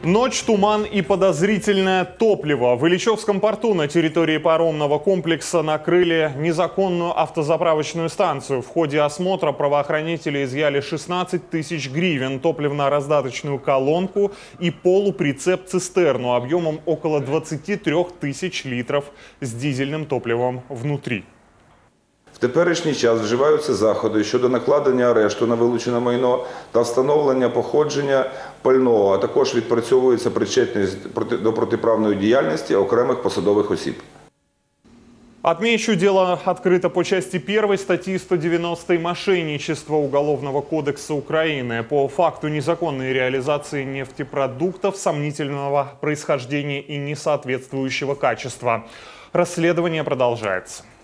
Ночь, туман и подозрительное топливо. В Ильичевском порту на территории паромного комплекса накрыли незаконную автозаправочную станцию. В ходе осмотра правоохранители изъяли 16 тысяч гривен, топливно-раздаточную колонку и полуприцеп-цистерну объемом около 23 тысяч литров с дизельным топливом внутри. В теперішній час вживаються заходи щодо накладення арешту на вилучене майно та встановлення походження пального, а також відпрацьовується причетність до протиправної діяльності окремих посадових осіб. Отмечу, дело открыто по части 1 статьи 190 «Мошенничество» Уголовного кодекса Украины по факту незаконной реализации нефтепродуктов сомнительного происхождения и несоответствующего качества. Расследование продолжается.